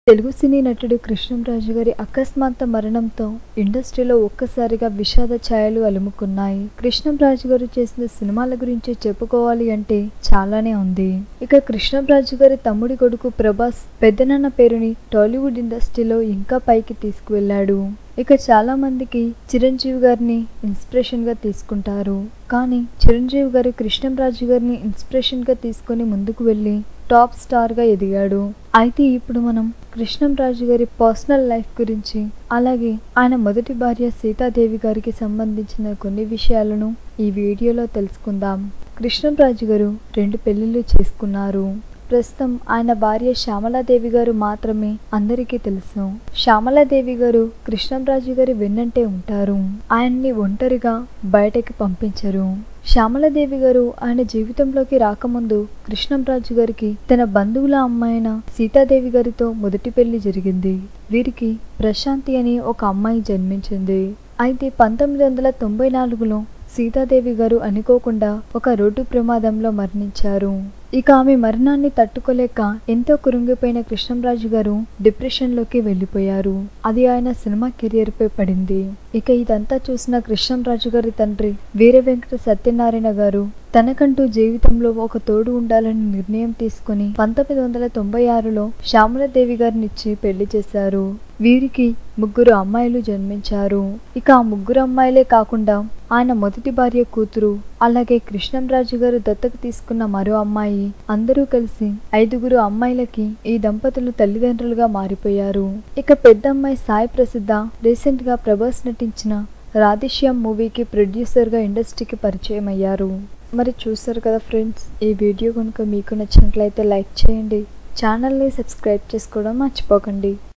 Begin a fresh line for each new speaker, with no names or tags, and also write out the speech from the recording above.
తెలుగు సినీ నటుడు కృష్ణంరాజు గారి అకస్మాత్ మరణంతో ఇండస్ట్రీలో ఒక్కసారిగా విషాద ఛాయలు అలుముకున్నాయి. కృష్ణంరాజు గారు చేసిన సినిమాల గురించి చెప్పుకోవాలి అంటే చాలానే ఉంది. ఇక కృష్ణంరాజు గారి తమ్ముడి కొడుకు ప్రభాస్ పెద్దనాన్న పేరుని టాలీవుడ్ ఇండస్ట్రీలో ఇంకా పైకి తీసుకువెళ్ళాడు. ఇక చాలా మందికి చిరంజీవి గారిని ఇన్స్పిరేషన్ గా తీసుకుంటారు. కానీ చిరంజీవి గారు కృష్ణంరాజు గారిని ఇన్స్పిరేషన్ గా తీసుకొని ముందుకు వెళ్ళి టాప్ స్టార్ గా ఎదిగాడు. అయితే ఇప్పుడు మనం కృష్ణంరాజు గారి పర్సనల్ లైఫ్ గురించి, అలాగే ఆయన మొదటి భార్య సీతాదేవి గారికి సంబంధించిన కొన్ని విషయాలను ఈ వీడియోలో తెలుసుకుందాం. కృష్ణంరాజు గారు 2 పెళ్లిళ్ళు చేసుకున్నారు. ప్రస్తుతం ఆయన భార్య శ్యామలాదేవి గారు మాత్రమే అందరికీ తెలుసు. శ్యామలాదేవి గారు కృష్ణంరాజు గారి వెన్నంటే ఉంటారు. ఆయన్ని ఒంటరిగా బయటకి పంపించరు. శ్యామలాదేవి గారు ఆయన జీవితంలోకి రాకముందు కృష్ణంరాజు గారికి తన బంధువుల అమ్మాయిన సీతాదేవి గారితో మొదటి పెళ్లి జరిగింది. వీరికి ప్రశాంతి అని ఒక అమ్మాయి జన్మించింది. అయితే 1994లో సీతాదేవి గారు అనుకోకుండా ఒక రోడ్డు ప్రమాదంలో మరణించారు. ఇక ఆమె మరణాన్ని తట్టుకోలేక ఎంతో కురుంగిపోయిన కృష్ణంరాజు గారు డిప్రెషన్ లోకి వెళ్లిపోయారు. అది ఆయన సినిమా కెరియర్ పై పడింది. ఇక ఇదంతా చూసిన కృష్ణంరాజు గారి తండ్రి వీర వెంకట సత్యనారాయణ గారు తనకంటూ జీవితంలో ఒక తోడు ఉండాలని నిర్ణయం తీసుకుని 1996లో శ్యామలాదేవి గారిని ఇచ్చి పెళ్లి చేశారు. వీరికి 3 అమ్మాయిలు జన్మించారు. ఇక ఆ 3 అమ్మాయిలే కాకుండా ఆయన మొదటి భార్య కూతురు, అలాగే కృష్ణంరాజు గారు దత్తత తీసుకున్న మరో అమ్మాయి, అందరూ కలిసి 5 అమ్మాయిలకి ఈ దంపతులు తల్లిదండ్రులుగా మారిపోయారు. ఇక పెద్ద అమ్మాయి సాయి ప్రసిద్ధ రీసెంట్ గా ప్రభాస్ నటించిన రాధేశ్యామ్ మూవీకి ప్రొడ్యూసర్ గా ఇండస్ట్రీకి పరిచయం అయ్యారు. మరి చూసారు కదా ఫ్రెండ్స్, ఈ వీడియో కనుక మీకు నచ్చినట్లయితే లైక్ చేయండి, ఛానల్ని సబ్స్క్రైబ్ చేసుకోవడం మర్చిపోకండి.